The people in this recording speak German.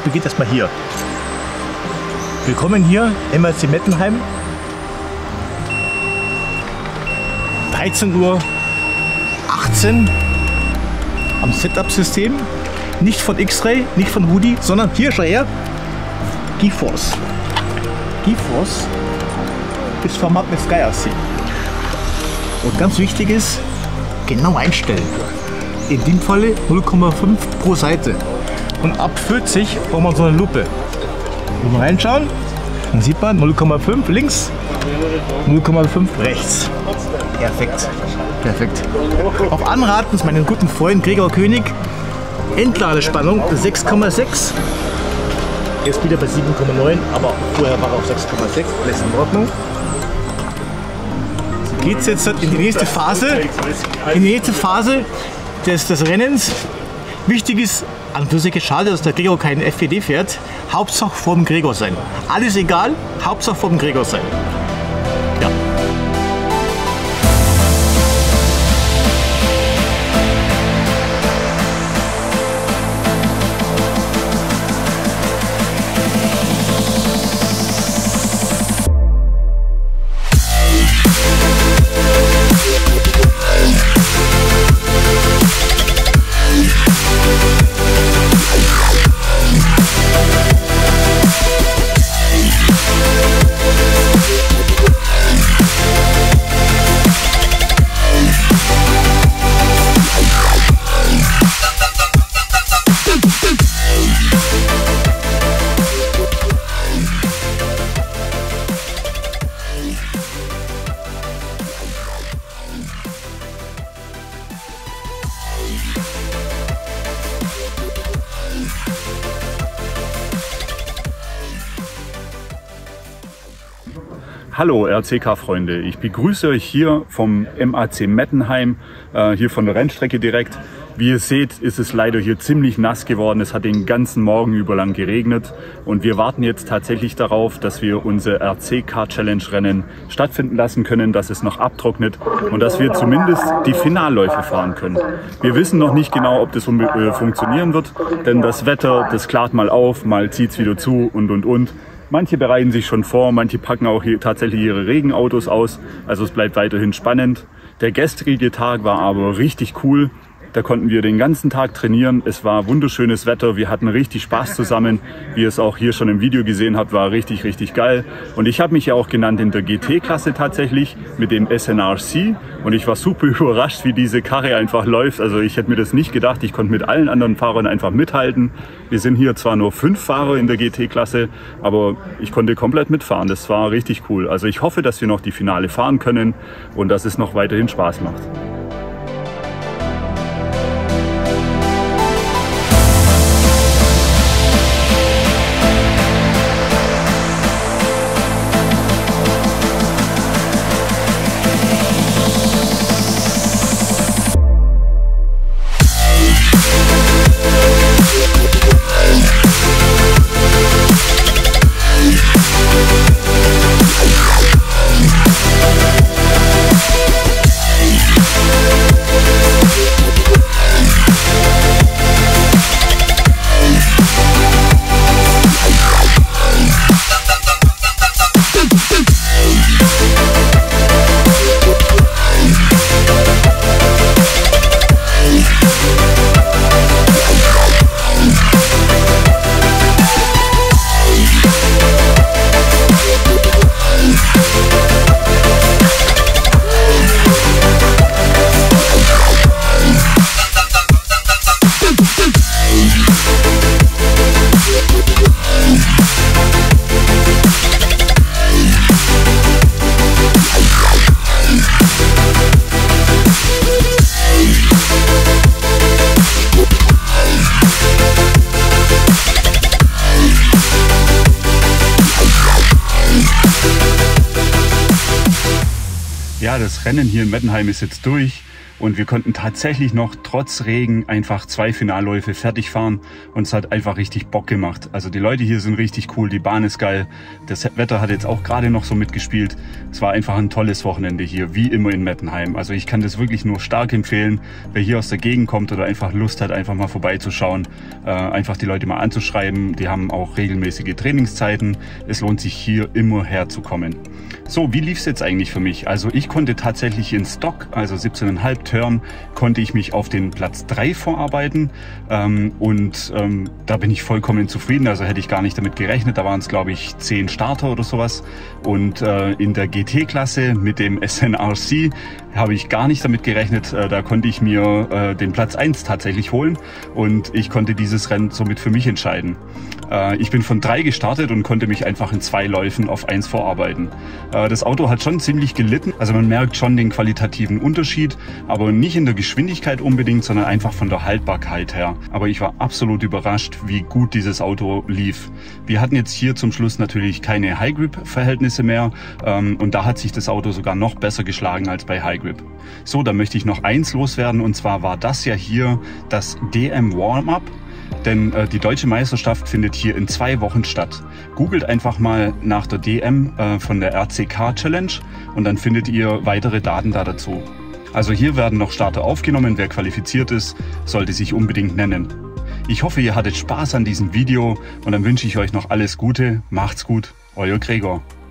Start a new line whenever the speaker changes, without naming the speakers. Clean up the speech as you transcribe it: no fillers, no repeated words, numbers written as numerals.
beginnt erstmal hier. Willkommen hier, MAC Mettenheim. 13:18 Uhr am Setup-System. Nicht von X-Ray, nicht von Hoodie, sondern hier, schau her, GeForce. GeForce ist Format mit SkyRC. Und ganz wichtig ist, genau einstellen. In dem Falle 0,5 pro Seite. Und ab 40 braucht man so eine Lupe. Wenn wir reinschauen, dann sieht man 0,5 links, 0,5 rechts. Perfekt. Perfekt. Auf Anraten ist meinen guten Freund Gregor König, Endladespannung 6,6. Jetzt wieder bei 7,9, aber vorher war er auf 6,6. Alles in Ordnung. So geht es jetzt in die nächste Phase. In die nächste Phase des Rennens. Wichtig ist, an für sich schade, dass der Gregor keinen FWD fährt. Hauptsache vor dem Gregor sein. Alles egal, Hauptsache vor dem Gregor sein. Ja.
Hallo RCK-Freunde, ich begrüße euch hier vom MAC Mettenheim, hier von der Rennstrecke direkt. Wie ihr seht, ist es leider hier ziemlich nass geworden. Es hat den ganzen Morgen über lang geregnet und wir warten jetzt tatsächlich darauf, dass wir unser RC-Car-Challenge-Rennen stattfinden lassen können, dass es noch abtrocknet und dass wir zumindest die Finalläufe fahren können. Wir wissen noch nicht genau, ob das funktionieren wird, denn das Wetter, das klart mal auf, mal zieht es wieder zu und. Manche bereiten sich schon vor, manche packen auch hier tatsächlich ihre Regenautos aus. Also es bleibt weiterhin spannend. Der gestrige Tag war aber richtig cool. Da konnten wir den ganzen Tag trainieren. Es war wunderschönes Wetter. Wir hatten richtig Spaß zusammen. Wie ihr es auch hier schon im Video gesehen habt, war richtig, richtig geil. Und ich habe mich ja auch genannt in der GT-Klasse tatsächlich mit dem SNRC. Und ich war super überrascht, wie diese Karre einfach läuft. Also ich hätte mir das nicht gedacht. Ich konnte mit allen anderen Fahrern einfach mithalten. Wir sind hier zwar nur 5 Fahrer in der GT-Klasse, aber ich konnte komplett mitfahren. Das war richtig cool. Also ich hoffe, dass wir noch die Finale fahren können und dass es noch weiterhin Spaß macht. Ja, das Rennen hier in Mettenheim ist jetzt durch und wir konnten tatsächlich noch trotz Regen einfach 2 Finalläufe fertig fahren und es hat einfach richtig Bock gemacht. Also die Leute hier sind richtig cool, die Bahn ist geil, das Wetter hat jetzt auch gerade noch so mitgespielt. Es war einfach ein tolles Wochenende hier, wie immer in Mettenheim. Also ich kann das wirklich nur stark empfehlen, wer hier aus der Gegend kommt oder einfach Lust hat, einfach mal vorbeizuschauen, einfach die Leute mal anzuschreiben. Die haben auch regelmäßige Trainingszeiten. Es lohnt sich hier immer herzukommen. So, wie lief es jetzt eigentlich für mich? Also ich konnte tatsächlich in Stock, also 17,5 Turn, konnte ich mich auf den Platz 3 vorarbeiten da bin ich vollkommen zufrieden. Also hätte ich gar nicht damit gerechnet. Da waren es, glaube ich, 10 Starter oder sowas. Und in der GT-Klasse mit dem SNRC habe ich gar nicht damit gerechnet. Da konnte ich mir den Platz 1 tatsächlich holen und ich konnte dieses Rennen somit für mich entscheiden. Ich bin von 3 gestartet und konnte mich einfach in 2 Läufen auf 1 vorarbeiten. Das Auto hat schon ziemlich gelitten, also man merkt schon den qualitativen Unterschied, aber nicht in der Geschwindigkeit unbedingt, sondern einfach von der Haltbarkeit her. Aber ich war absolut überrascht, wie gut dieses Auto lief. Wir hatten jetzt hier zum Schluss natürlich keine High-Grip-Verhältnisse mehr und da hat sich das Auto sogar noch besser geschlagen als bei High-Grip. So, da möchte ich noch eins loswerden und zwar war das ja hier das DM Warm-Up. Denn die Deutsche Meisterschaft findet hier in 2 Wochen statt. Googelt einfach mal nach der DM von der RCK Challenge und dann findet ihr weitere Daten da dazu. Also hier werden noch Starter aufgenommen, wer qualifiziert ist, sollte sich unbedingt nennen. Ich hoffe, ihr hattet Spaß an diesem Video und dann wünsche ich euch noch alles Gute. Macht's gut, euer Gregor.